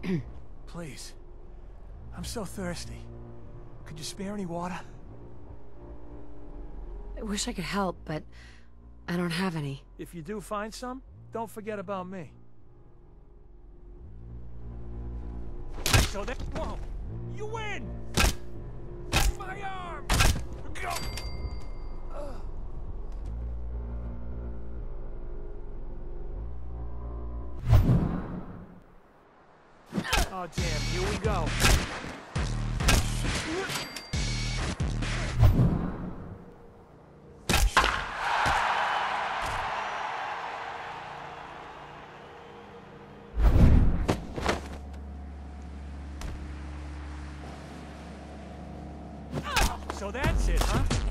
Please. I'm so thirsty. Could you spare any water? I wish I could help, but I don't have any. If you do find some, don't forget about me. So that... Whoa! You win! My arm! Go! Oh, damn. Here we go. So that's it, huh?